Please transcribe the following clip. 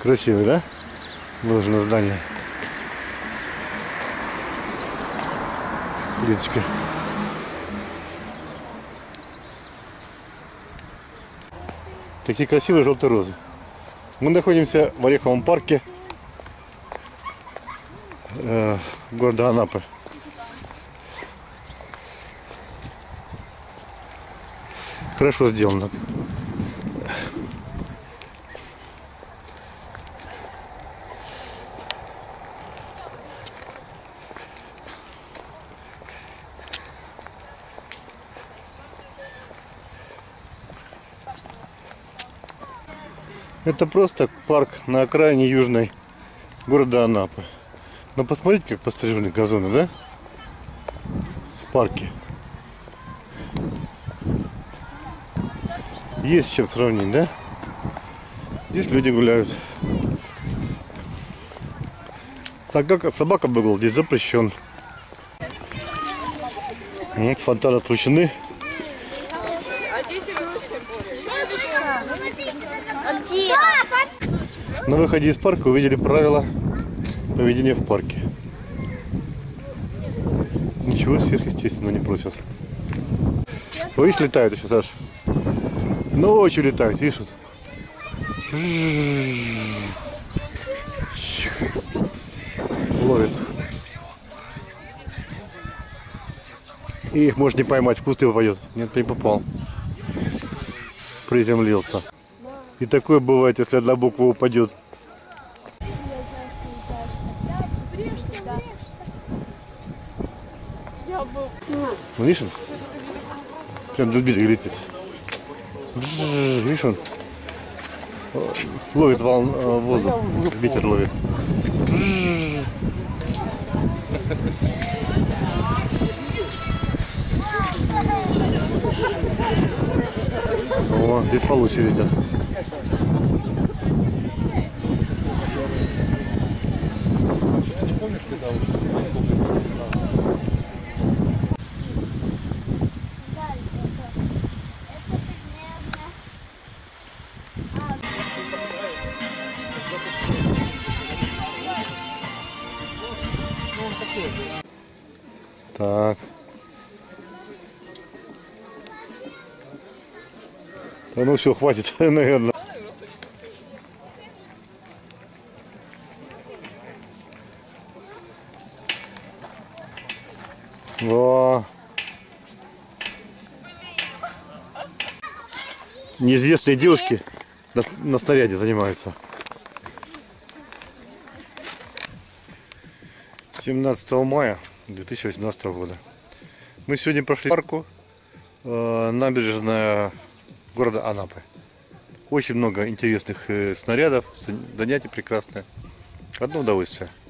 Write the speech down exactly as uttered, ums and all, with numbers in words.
Красивый, да? Выложено здание. Плиточка. Какие красивые желтые розы. Мы находимся в Ореховом парке э, города Анапы. Хорошо сделано. Это просто парк на окраине южной города Анапы. Но посмотрите, как пострижены газоны, да? В парке. Есть с чем сравнить, да? Здесь люди гуляют. Собака, собака выгул здесь запрещен. Вот фонтаны отключены. На выходе из парка увидели правила поведения в парке. Ничего сверхъестественного не просят. Вы видишь, летают еще, Саш? Ночью летают, видишь? Вот. Ловит. И их может не поймать, в кусты попадет. Нет, не попал. Приземлился. И такое бывает, если одна буква упадет. Ну, видишь, прям до берега летит. Видишь, он ловит волн, воздух, ветер ловит. О, здесь получше летят. Так. Да ну все, хватит, наверное. Во. Неизвестные девушки на, на снаряде занимаются. семнадцатого мая две тысячи восемнадцатого года. Мы сегодня прошли по парку, э, набережная города Анапы. Очень много интересных э, снарядов, занятий прекрасные. Одно удовольствие.